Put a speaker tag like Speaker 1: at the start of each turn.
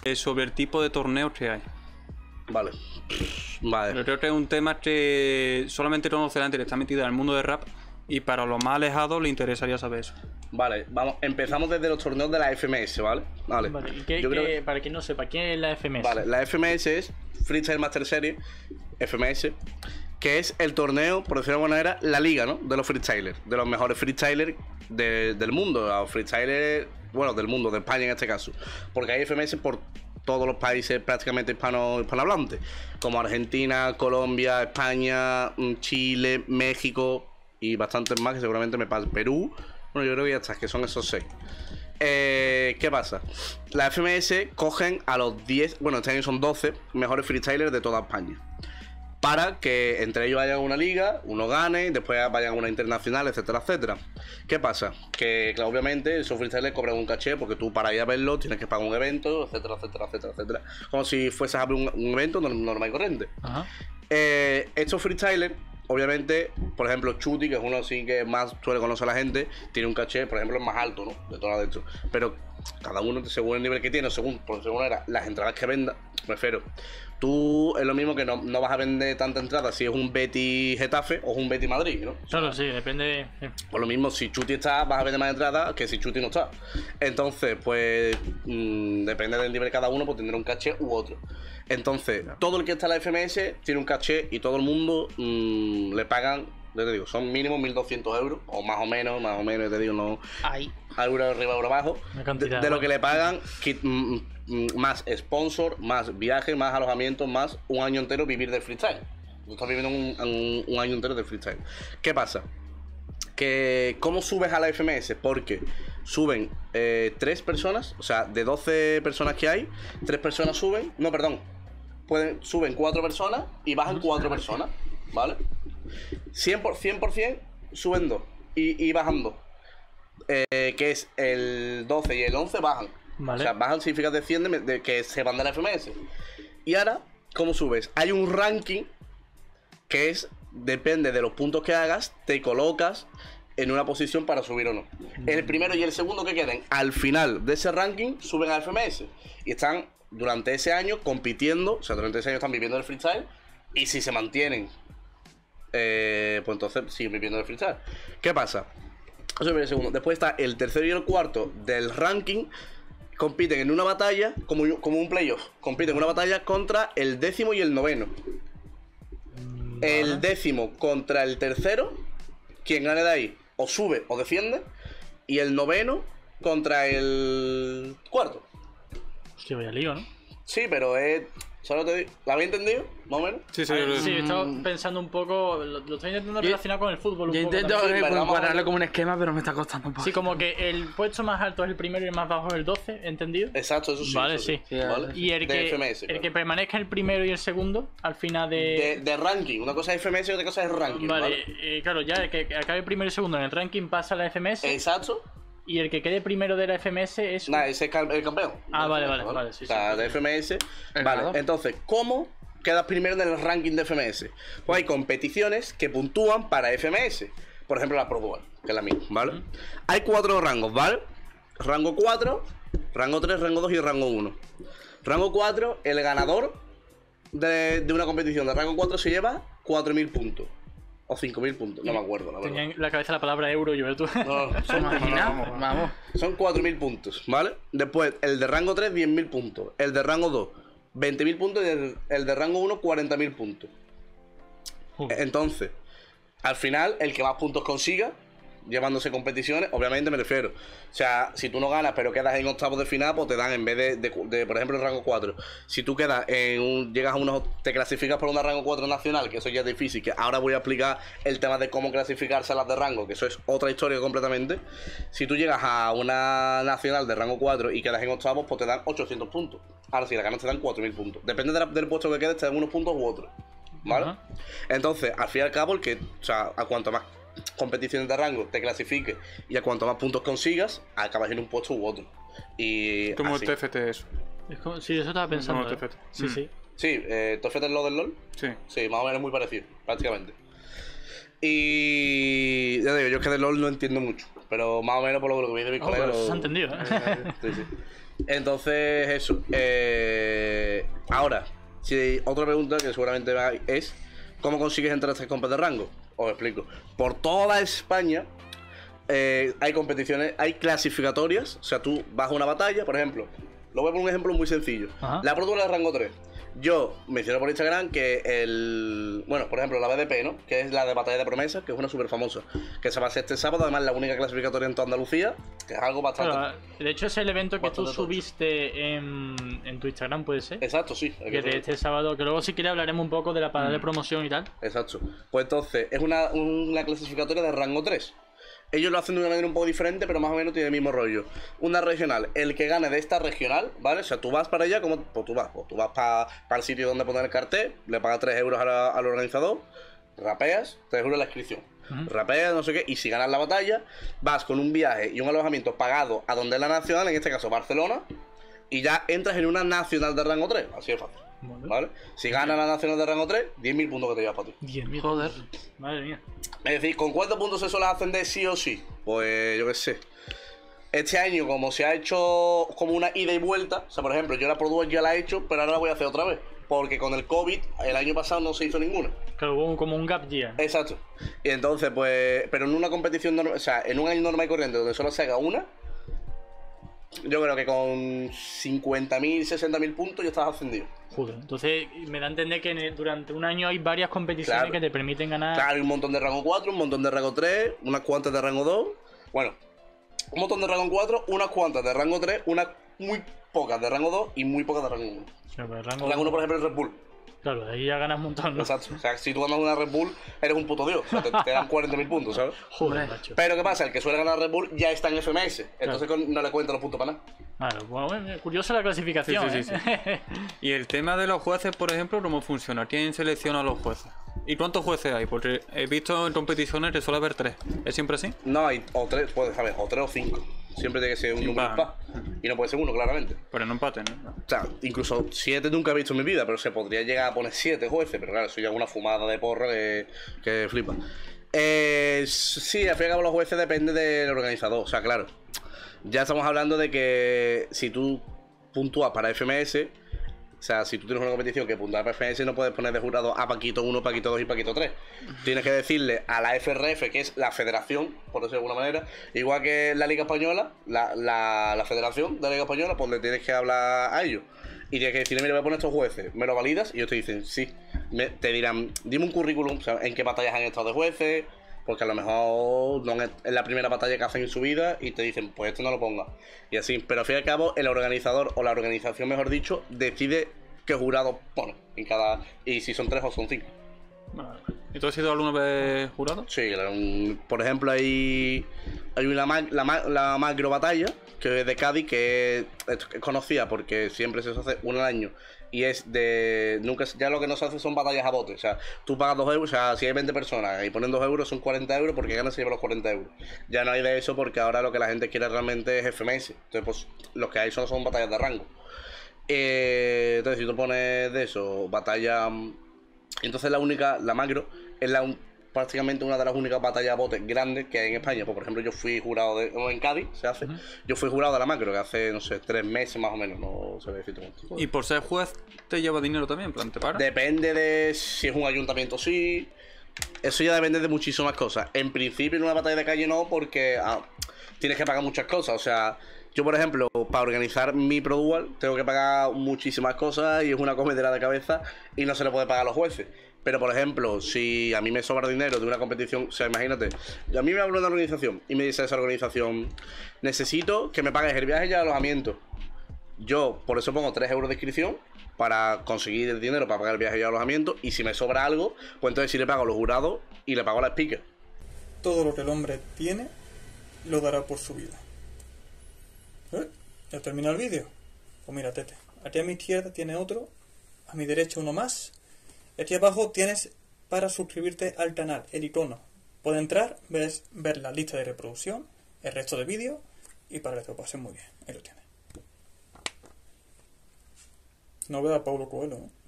Speaker 1: sobre el tipo de torneos que hay.
Speaker 2: Vale. Vale.
Speaker 1: Yo creo que es un tema que solamente Nueva Zelanda está metida en el mundo del rap y para los más alejados le interesaría saber eso.
Speaker 2: Vale, vamos, empezamos desde los torneos de la FMS, ¿vale? Vale.
Speaker 3: Yo creo que, para quien no sepa, ¿qué es la FMS?
Speaker 2: Vale, la FMS es Freestyle Master Series, FMS, que es el torneo, por decirlo de alguna manera, la liga, ¿no? De los freestylers, de los mejores freestylers del mundo, los freestylers, bueno, del mundo, de España en este caso. Porque hay FMS por todos los países prácticamente hispanohablantes, como Argentina, Colombia, España, Chile, México y bastantes más que seguramente me pasan. Perú. Bueno, yo creo que ya está, que son esos 6. ¿Qué pasa? La FMS cogen a los 10, bueno, este año son 12 mejores freestylers de toda España, para que entre ellos vayan a una liga, uno gane, después vayan a una internacional, etcétera, etcétera. ¿Qué pasa? Que, claro, obviamente, esos freestylers cobran un caché, porque tú para ir a verlo tienes que pagar un evento, etcétera, etcétera, etcétera, etcétera. Como si fueses a abrir un evento normal y corriente.
Speaker 3: Ajá.
Speaker 2: Estos freestylers, obviamente, por ejemplo, Chuti, que es uno así que más suele conocer a la gente, tiene un caché, por ejemplo, el más alto, ¿no? De todas las de estos. Pero cada uno, según el nivel que tiene, según era las entradas que venda, prefiero. Tú es lo mismo que no vas a vender tanta entrada si es un Betis Getafe o un Betis Madrid, ¿no?
Speaker 3: Claro, sí, depende.
Speaker 2: Por lo mismo, si Chuti está, vas a vender más entradas que si Chuti no está. Entonces, pues, depende del nivel de cada uno, pues tendrá un caché u otro. Entonces, todo el que está en la FMS tiene un caché y todo el mundo le pagan, ya te digo, son mínimo 1.200 euros, o más o menos, te digo, no.
Speaker 3: Ahí.
Speaker 2: Euro arriba, euro abajo. De lo que le pagan, más sponsor, más viaje, más alojamiento, más un año entero vivir del freestyle. Tú estás viviendo un año entero de freestyle. ¿Qué pasa? Que ¿cómo subes a la FMS? Porque suben 3 personas, o sea, de 12 personas que hay, 3 personas suben, no, perdón, suben 4 personas y bajan 4 personas, ¿vale? 100% suben 2 y bajan 2. Que es el 12 y el 11 bajan.
Speaker 3: Vale.
Speaker 2: O sea, bajan significa descienden de que se van de la FMS. Y ahora, ¿cómo subes? Hay un ranking que es, depende de los puntos que hagas, te colocas en una posición para subir o no. El primero y el segundo que queden al final de ese ranking suben a FMS. Y están durante ese año compitiendo, o sea, durante ese año están viviendo el freestyle. Y si se mantienen, pues entonces siguen viviendo el freestyle. ¿Qué pasa? Eso es el segundo. Después está el tercero y el cuarto del ranking. Compiten en una batalla, como un playoff. Compiten en una batalla contra el 10º y el 9º. El 10º contra el tercero. Quien gane de ahí o sube o defiende. Y el 9º contra el cuarto.
Speaker 3: Hostia, vaya lío, ¿no?
Speaker 2: Sí, pero es... Solo te digo, ¿la habéis entendido? ¿Más o menos?
Speaker 1: Sí, sí,
Speaker 3: Sí, estaba pensando un poco. Lo estoy intentando relacionar con el fútbol.
Speaker 4: Yo
Speaker 3: un poco
Speaker 4: intento
Speaker 3: también.
Speaker 4: encuadrarlo como un esquema, pero me está costando un poco.
Speaker 3: Sí, como que el puesto más alto es el primero y el más bajo es el 12, ¿entendido?
Speaker 2: Exacto, eso sí.
Speaker 3: Vale,
Speaker 2: eso
Speaker 3: sí.
Speaker 2: ¿Vale?
Speaker 3: Y el
Speaker 2: De
Speaker 3: que,
Speaker 2: FMS,
Speaker 3: el
Speaker 2: claro.
Speaker 3: que permanezca el primero y el segundo al final de.
Speaker 2: De ranking. Una cosa es FMS y otra cosa es ranking.
Speaker 3: Vale, claro, ya el que acabe el primero y segundo en el ranking pasa a la FMS.
Speaker 2: Exacto.
Speaker 3: Y el que quede primero de la FMS es.
Speaker 2: Nada, ese es el campeón.
Speaker 3: Ah, vale, sí,
Speaker 2: O sea,
Speaker 3: sí.
Speaker 2: de FMS.
Speaker 4: El
Speaker 2: Vale,
Speaker 4: ganador.
Speaker 2: entonces, ¿cómo quedas primero en el ranking de FMS? Pues hay competiciones que puntúan para FMS. Por ejemplo, la Pro Dual, que es la misma, ¿vale? Hay 4 rangos, ¿vale? Rango 4, rango 3, rango 2 y rango 1. Rango 4, el ganador de una competición de rango 4 se lleva 4.000 puntos. O 5.000 puntos, no me acuerdo, la verdad.
Speaker 3: Tenía en la cabeza la palabra euro, yo, tú.
Speaker 2: No,
Speaker 4: ¿Te imaginas? Vamos.
Speaker 2: son 4.000 puntos, ¿vale? Después, el de rango 3, 10.000 puntos. El de rango 2, 20.000 puntos. Y el de rango 1, 40.000 puntos. Entonces, al final, el que más puntos consiga, llevándose competiciones, obviamente me refiero. O sea, si tú no ganas pero quedas en octavos de final, pues te dan en vez de por ejemplo, el rango 4. Si tú quedas llegas a unos, te clasificas por una rango 4 nacional, que eso ya es difícil, que ahora voy a explicar el tema de cómo clasificarse a las de rango, que eso es otra historia completamente. Si tú llegas a una nacional de rango 4 y quedas en octavos, pues te dan 800 puntos. Ahora, si la ganas te dan 4.000 puntos. Depende del puesto que quedes, te dan unos puntos u otros. ¿Vale?
Speaker 3: Ajá.
Speaker 2: Entonces, al fin y al cabo, o sea, a cuanto más competiciones de rango te clasifiques y a cuanto más puntos consigas, acabas en un puesto u otro. Y
Speaker 1: Como
Speaker 2: así.
Speaker 1: el TFT eso.
Speaker 3: Es como, sí, eso estaba pensando.
Speaker 1: Como el TFT.
Speaker 3: Sí, sí.
Speaker 2: Sí, ¿TFT es lo del LoL?
Speaker 1: Sí.
Speaker 2: Sí, más o menos muy parecido, prácticamente. Y ya digo, yo es que de LoL no entiendo mucho, pero más o menos por lo que vi de mis colegas.
Speaker 3: Pero eso se ha entendido,
Speaker 2: Sí, sí. Entonces, eso. Ahora, si otra pregunta que seguramente va es: ¿cómo consigues entrar a estas compras de rango? Os explico. Por toda España hay competiciones, hay clasificatorias. O sea, tú vas a una batalla, por ejemplo. Lo voy a poner un ejemplo muy sencillo.
Speaker 3: Ajá.
Speaker 2: La Pro Tour de rango 3. Yo mencioné por Instagram que bueno, por ejemplo, la BDP, ¿no? Que es la de Batalla de Promesas, que es una súper famosa. Que se va a hacer este sábado, además la única clasificatoria en toda Andalucía, que es algo bastante...
Speaker 3: Claro, de hecho es el evento que tú
Speaker 2: bastante
Speaker 3: subiste en tu Instagram, ¿puede ser?
Speaker 2: Exacto, sí.
Speaker 3: Que de este sábado, que luego si quieres hablaremos un poco de la parada de promoción y tal.
Speaker 2: Exacto. Pues entonces, es una clasificatoria de rango 3. Ellos lo hacen de una manera un poco diferente, pero más o menos tiene el mismo rollo. Una regional, el que gane de esta regional, ¿vale? O sea, tú vas para allá, pues tú vas para el sitio donde poner el cartel, le pagas 3 euros al organizador, rapeas, 3 euros la inscripción. Rapeas, no sé qué, y si ganas la batalla, vas con un viaje y un alojamiento pagado a donde es la nacional, en este caso Barcelona, y ya entras en una nacional de rango 3, así de fácil. ¿Vale? Si ganas la nacional de rango 3, 10.000 puntos que te llevas para ti.
Speaker 3: 10.000.
Speaker 4: Joder.
Speaker 3: Madre mía.
Speaker 2: Es decir, ¿con cuántos puntos se suele ascender sí o sí? Pues yo qué sé. Este año, como se ha hecho como una ida y vuelta, o sea, por ejemplo, yo la Pro Duel ya la he hecho, pero ahora la voy a hacer otra vez. Porque con el COVID, el año pasado no se hizo ninguna.
Speaker 3: Claro, hubo como un gap year.
Speaker 2: Exacto. Y entonces, pues, pero en una competición normal, o sea, en un año normal y corriente donde solo se haga una, yo creo que con 50.000, 60.000 puntos ya estás ascendido.
Speaker 3: Joder, entonces me da a entender que durante un año hay varias competiciones
Speaker 2: Claro.
Speaker 3: que te permiten ganar.
Speaker 2: Claro, hay un montón de rango 4, un montón de rango 3, unas cuantas de rango 2. Bueno, un montón de rango 4, unas cuantas de rango 3, unas muy pocas de rango 2 y muy pocas de rango 1.
Speaker 3: O sea, pues el rango,
Speaker 2: Rango 1, por ejemplo, es Red Bull.
Speaker 3: Claro, ahí ya ganas un montón, ¿no?
Speaker 2: Exacto. O sea, si tú ganas una Red Bull, eres un puto dios. O sea, te dan 40.000 puntos, ¿sabes?
Speaker 3: Joder, macho.
Speaker 2: Pero ¿qué pasa? El que suele ganar Red Bull ya está en FMS. Entonces no le cuentan los puntos para nada.
Speaker 3: Claro, bueno, curiosa la clasificación.
Speaker 1: Sí, sí,
Speaker 3: ¿eh?
Speaker 1: Y el tema de los jueces, por ejemplo, ¿cómo funciona? ¿Quién selecciona a los jueces? ¿Y cuántos jueces hay? Porque he visto en competiciones que suele haber 3. ¿Es siempre así?
Speaker 2: No, hay o 3, puedes saber, o 3 o 5. Siempre tiene que ser un
Speaker 1: Sí,
Speaker 2: número
Speaker 1: va.
Speaker 2: impar. Y no puede ser uno, claramente.
Speaker 1: Pero no empaten, ¿no?
Speaker 2: O sea, incluso 7 nunca he visto en mi vida, pero se podría llegar a poner 7 jueces. Pero claro, eso ya es una fumada de porra que flipa. Sí, al fin y al cabo los jueces depende del organizador. O sea, claro, ya estamos hablando de que si tú puntúas para FMS, o sea, si tú tienes una competición que puntúa para FMS, no puedes poner de jurado a Paquito 1, Paquito 2 y Paquito 3. Tienes que decirle a la FRF, que es la federación, por decirlo de alguna manera, igual que la Liga Española, la federación de la Liga Española, pues le tienes que hablar a ellos. Y tienes que decirle, mira, voy a poner estos jueces, ¿me lo validas? Y ellos te dicen, sí. Te dirán, dime un currículum, o sea, en qué batallas han estado de jueces, porque a lo mejor no es la primera batalla que hacen en su vida y te dicen, pues esto no lo pongas. Y así, pero al fin y al cabo, el organizador o la organización, mejor dicho, decide qué jurado pone en cada. Y si son 3 o son 5.
Speaker 1: Vale. ¿Y tú has sido alguna vez jurado?
Speaker 2: Sí, por ejemplo, hay la macro batalla, que es de Cádiz, que es conocida porque siempre se hace una al año. Y es de. Nunca, ya lo que no se hace son batallas a bote. O sea, tú pagas 2 euros. O sea, si hay 20 personas y ponen 2 euros, son 40 euros porque ganas se lleva los 40 euros. Ya no hay de eso porque ahora lo que la gente quiere realmente es FMS. Entonces, pues, los que hay son batallas de rango. Entonces, si tú pones de eso, batalla. Entonces, la macro, es prácticamente una de las únicas batallas a bote grandes que hay en España. Pues, por ejemplo, yo fui jurado en Cádiz, se hace. Yo fui jurado de la macro, que hace, no sé, 3 meses más o menos, no sé decirte cuánto.
Speaker 1: ¿Y por ser juez te lleva dinero también? ¿En plan, te paga?
Speaker 2: Depende de si es un ayuntamiento, sí. Eso ya depende de muchísimas cosas. En principio, en una batalla de calle no, porque tienes que pagar muchas cosas. O sea, yo, por ejemplo, para organizar mi Pro Duel, tengo que pagar muchísimas cosas y es una comedera de cabeza y no se le puede pagar a los jueces. Pero, por ejemplo, si a mí me sobra dinero de una competición, o sea, imagínate, a mí me habla una organización y me dice esa organización, necesito que me pagues el viaje y el alojamiento. Yo, por eso pongo 3 euros de inscripción para conseguir el dinero para pagar el viaje y el alojamiento. Y si me sobra algo, pues entonces sí le pago a los jurados y le pago a la speaker.
Speaker 5: Todo lo que el hombre tiene, lo dará por su vida. ¿Ya termina el vídeo? Pues mira, tete. Aquí a mi izquierda tiene otro, a mi derecha uno más. Aquí abajo tienes para suscribirte al canal, el icono. Puedes entrar, ver la lista de reproducción, el resto de vídeos y para que te lo pases muy bien. Ahí lo tienes. No veo a Paulo Coelho, ¿eh?